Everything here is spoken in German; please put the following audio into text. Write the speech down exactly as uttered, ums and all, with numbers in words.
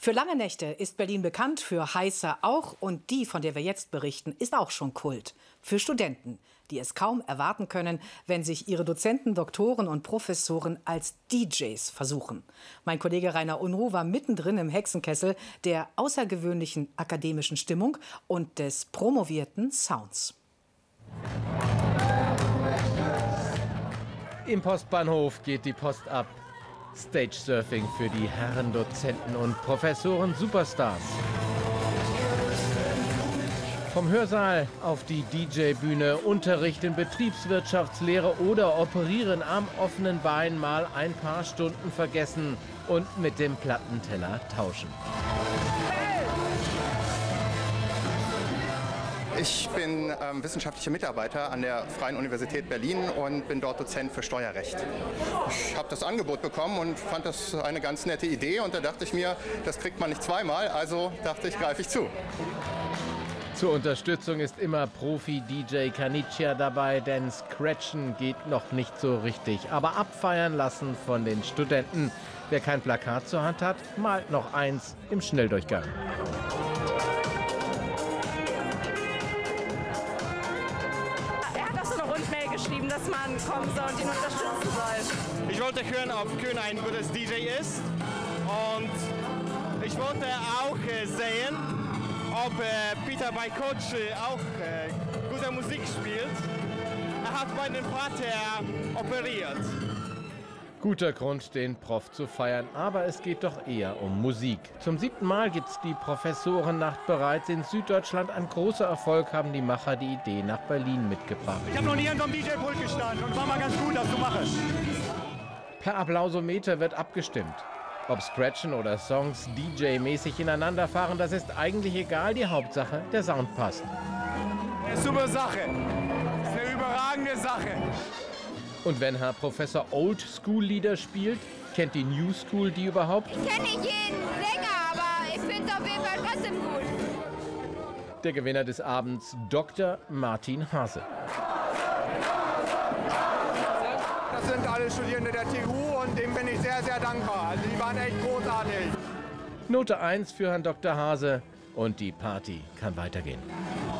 Für lange Nächte ist Berlin bekannt, für heiße auch. Und die, von der wir jetzt berichten, ist auch schon Kult. Für Studenten, die es kaum erwarten können, wenn sich ihre Dozenten, Doktoren und Professoren als D Js versuchen. Mein Kollege Rainer Unruh war mittendrin im Hexenkessel der außergewöhnlichen akademischen Stimmung und des promovierten Sounds. Im Postbahnhof geht die Post ab. Stage-Surfing für die Herren Dozenten und Professoren Superstars. Vom Hörsaal auf die D J-Bühne, Unterricht in Betriebswirtschaftslehre oder Operieren am offenen Bein mal ein paar Stunden vergessen und mit dem Plattenteller tauschen. Ich bin ähm, wissenschaftlicher Mitarbeiter an der Freien Universität Berlin und bin dort Dozent für Steuerrecht. Ich habe das Angebot bekommen und fand das eine ganz nette Idee und da dachte ich mir, das kriegt man nicht zweimal, also dachte ich, greife ich zu. Zur Unterstützung ist immer Profi-D J Canicia dabei, denn Scratchen geht noch nicht so richtig. Aber abfeiern lassen von den Studenten. Wer kein Plakat zur Hand hat, malt noch eins im Schnelldurchgang. Geschrieben, dass man kommen soll und ihn unterstützen soll. Ich wollte hören, ob Kühn ein gutes D J ist und ich wollte auch äh, sehen, ob äh, Peter Bajkoc äh, auch äh, gute Musik spielt. Er hat meinen Vater operiert. Guter Grund, den Prof zu feiern, aber es geht doch eher um Musik. Zum siebten Mal gibt's die Professorennacht bereits. In Süddeutschland ein großer Erfolg, haben die Macher die Idee nach Berlin mitgebracht. Ich habe noch nie an so einem D J-Pult gestanden und war mal ganz gut, das zu machen. Per Applausometer wird abgestimmt. Ob Scratchen oder Songs D J-mäßig ineinander fahren, das ist eigentlich egal. Die Hauptsache, der Sound passt. Das ist eine super Sache. Das ist eine überragende Sache. Und wenn Herr Professor Old School Lieder spielt, kennt die New School die überhaupt? Ich kenne nicht jeden Sänger, aber ich finde es auf jeden Fall trotzdem gut. Der Gewinner des Abends, Doktor Martin Hase. Das sind alle Studierende der T U und dem bin ich sehr, sehr dankbar. Also die waren echt großartig. Note eins für Herrn Doktor Hase und die Party kann weitergehen.